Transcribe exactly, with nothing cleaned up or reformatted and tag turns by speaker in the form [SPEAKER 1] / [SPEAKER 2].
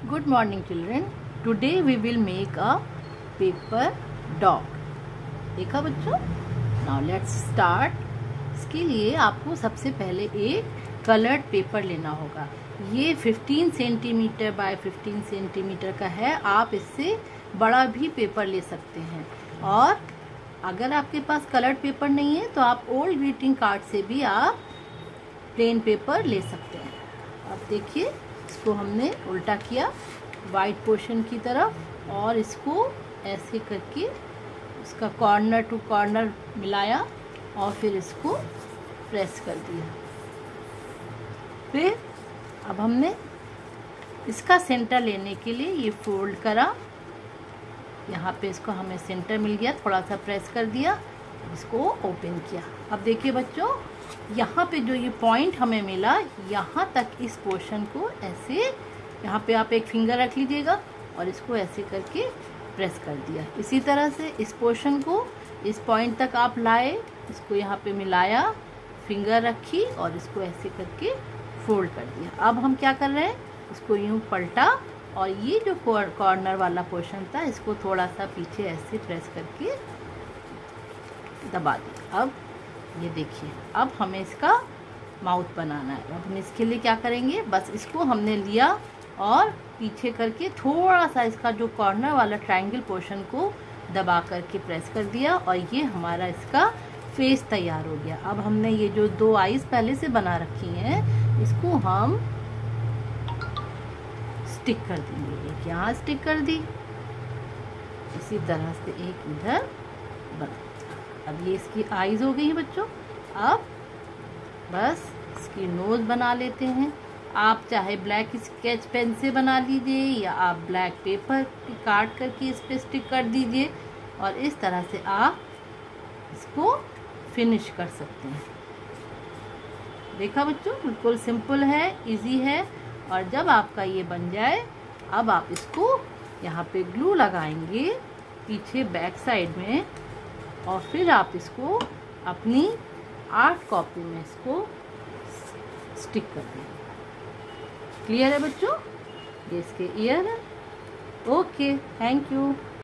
[SPEAKER 1] Good morning children. Today we will make a paper dog. देखा बच्चों? Now let's start. इसके लिए आपको सबसे पहले एक कलर्ड पेपर लेना होगा। ये पंद्रह सेंटीमीटर बाय पंद्रह सेंटीमीटर का है। आप इससे बड़ा भी पेपर ले सकते हैं। और अगर आपके पास कलर्ड पेपर नहीं है तो आप ओल्ड ग्रीटिंग कार्ड से भी आप प्लेन पेपर ले सकते हैं। अब देखिए, इसको हमने उल्टा किया वाइट पोर्शन की तरफ और इसको ऐसे करके इसका कॉर्नर टू कॉर्नर मिलाया और फिर इसको प्रेस कर दिया। फिर अब हमने इसका सेंटर लेने के लिए ये फोल्ड करा। यहाँ पे इसको हमें सेंटर मिल गया, थोड़ा सा प्रेस कर दिया, इसको ओपन किया। अब देखिए बच्चों, यहाँ पे जो ये पॉइंट हमें मिला, यहाँ तक इस पोर्शन को ऐसे, यहाँ पे आप एक फिंगर रख लीजिएगा और इसको ऐसे करके प्रेस कर दिया। इसी तरह से इस पोर्शन को इस पॉइंट तक आप लाए, इसको यहाँ पे मिलाया, फिंगर रखी और इसको ऐसे करके फोल्ड कर दिया। अब हम क्या कर रहे हैं, इसको यूँ पलटा और ये जो कॉर्नर वाला पोर्शन था इसको थोड़ा सा पीछे ऐसे प्रेस करके दबा दिया। अब ये देखिए, अब हमें इसका माउथ बनाना है। अब हम इसके लिए क्या करेंगे, बस इसको हमने लिया और पीछे करके थोड़ा सा इसका जो कॉर्नर वाला ट्रायंगल पोर्शन को दबा करके प्रेस कर दिया और ये हमारा इसका फेस तैयार हो गया। अब हमने ये जो दो आईज पहले से बना रखी हैं, इसको हम स्टिक कर देंगे। एक यहाँ स्टिक कर दी, इसी तरह से एक इधर बना। अब ये इसकी आईज हो गई हैं बच्चों। अब बस इसकी नोज बना लेते हैं। आप चाहे ब्लैक स्केच पेन से बना लीजिए या आप ब्लैक पेपर काट करके इस पे स्टिक कर दीजिए और इस तरह से आप इसको फिनिश कर सकते हैं। देखा बच्चों, बिल्कुल सिंपल है, इजी है। और जब आपका ये बन जाए, अब आप इसको यहाँ पे ग्लू लगाएंगे पीछे बैक साइड में और फिर आप इसको अपनी आर्ट कॉपी में इसको स्टिक कर देंगे। क्लियर है बच्चों? ये इसके ईयर है। Okay, thank you.